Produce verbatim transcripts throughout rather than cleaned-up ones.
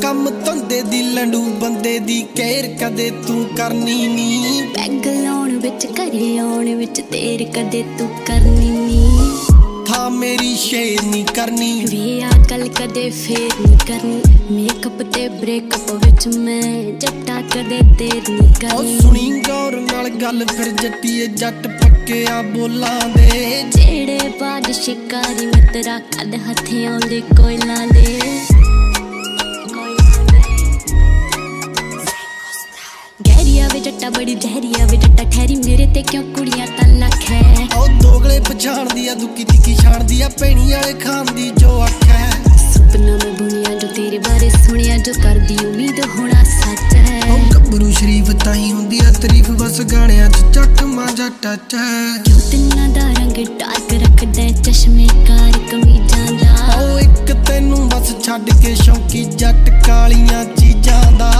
कम धंधे दी लंडू बंदे दी केयर कदे तू करनी नी। पैग लाउण विच घरे आउण विच देर कदे तू करनी नी। था मेरी शेर नी करनी वे अकल कदे फेर नी करनी। मेकअप ते ब्रेकअप विच मैं जट्टा कदे देर नी करनी। ओ सुनी गौर नाल गल फिर जट्टीए जट पक्के आ बोलां दे। जेड़े बाद शिकारी मित्रा कद हथे आउंदे कोयलां दे। गहरिया वे जट्टा बड़ी जहरिया वे जट्टा ठहरी मेरे ते क्यों कुड़ियां तलक है। ओ दोगले पछाण दिया दुकी तिकी छाण दिया पैणी वाले खान दी जो अख है। सपना में बुनिया जो तेरे बारे सुनिया जो कर दी उम्मीद होना सच है। ओ गब्बरू शरीफ ताई हुंदी आ तारीफ बस गाणियां च चक मां जट्टा च है। क्यों तिन्ना दा रंग डार्क रखदा चश्मे कार कमीजां दा। ओ एक तैनू बस छड्ड के शौकी जट कालियां चीजां दा।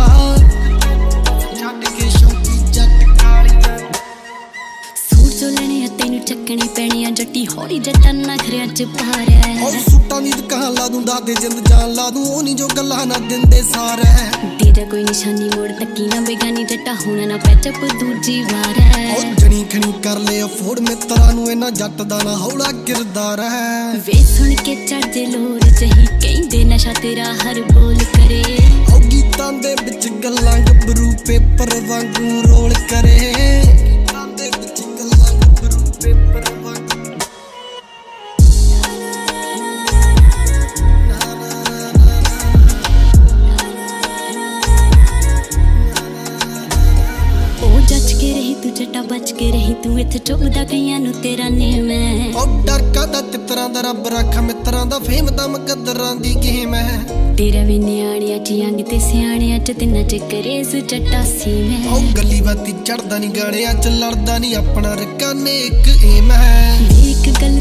चकनी पैनी जट्टी हौली जट्टा नखरिया च पार है। ओ सूटां दी दुकान ला दूं दादे जिंद जान ला दूं ओ नी जो गल्लां ना दिंदे सार है। तेरा कोई निशानी मोड़ तक्की ना बेगानी जट्टा होना ना पैचअप दूजी वार है। ओ जणी खणी कर ले अफोर्ड मित्रा नू इना जट दा ना हौला किरदार है। वे सुन के चढ़ दे लोर जही कहंदे नशा तेरा हर बोल करे। ओ गीतां दे विच गल्लां गबरू पेपर वांगू रोल करे। तू जट्टा बच के रही तू इत्थे चुभदा कईयां नू तेरा नेम है। ओ डर कादा तितरां दा रब रखा मित्रां दा फेम दा मुकद्दरां दी गेम है। तेरा वी न्याणियां च अंग ते सियाणियां च तिन्ना च करेज जट्टा सीम है। ओ गली बाती चढ़दा नी गाणियां च लड़दा नी अपना रकाने एक एम है। एक गल